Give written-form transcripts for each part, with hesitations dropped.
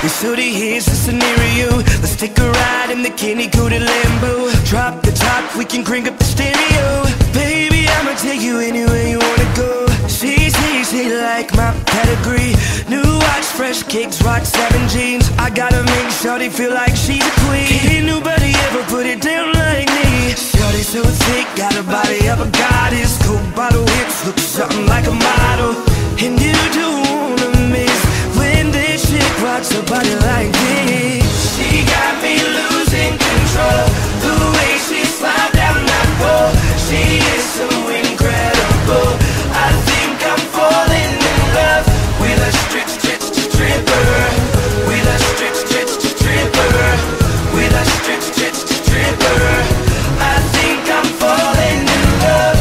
Shorty, here's the scenario. Let's take a ride in the candy-coated Lambo. Drop the top, we can crank up the stereo. Baby, I'ma take you anywhere you wanna go. She like my pedigree. New watch, fresh kicks, rock 7 jeans. I gotta make shorty feel like she's a queen. Ain't nobody ever put it down like me. Shorty so thick, got a body of a goddess. Cold bottle hips, look something like a model. And you don't wanna miss when this chick rocks her body like this. She got me losing control. The way she slide down that pole, she is so incredible. I think I'm falling in love with a stripper, with a stripper, with a stripper. I think I'm falling in love.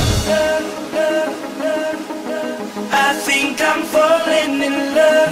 I think I'm falling in love.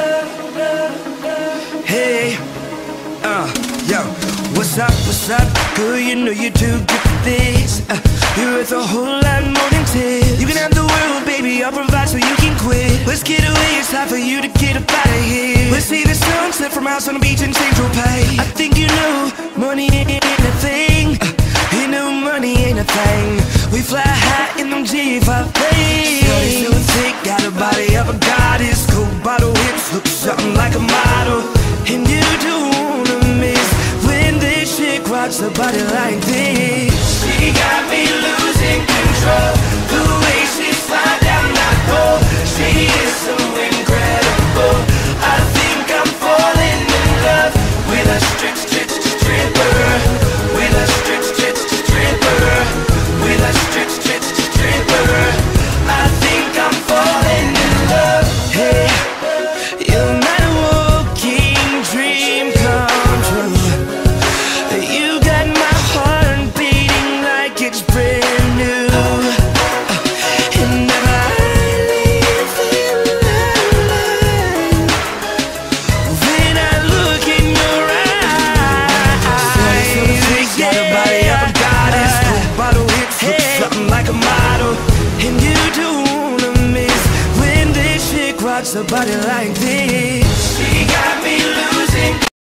Hey, yo, what's up, girl, you know you're too good for this. You're worth a whole lot more than 10. You can have the world, baby, I'll provide so you can quit. Let's get away, it's time for you to get up out of here. Let's see the sunset from house on the beach in Central Pay. I think you know, money ain't a thing. You know money ain't a thing. We fly high in them G5 planes. Shorty so thick, got a body of a goddess. Cold bottle hips, look something like a model. And you don't wanna miss when this chick rocks her body like this. She got me losing control. The way she slide down that pole, she is so incredible. I think I'm falling in love with a stripper, with a stripper, with a stripper. I think I'm falling in love. Hey, you're my walking dream come true. You got my heart beating like it's brand new. And never leave in love when I look in your eyes. You got a body of a goddess. Bottle hips, look something like a model. And you don't wanna miss when this chick rocks her body like this.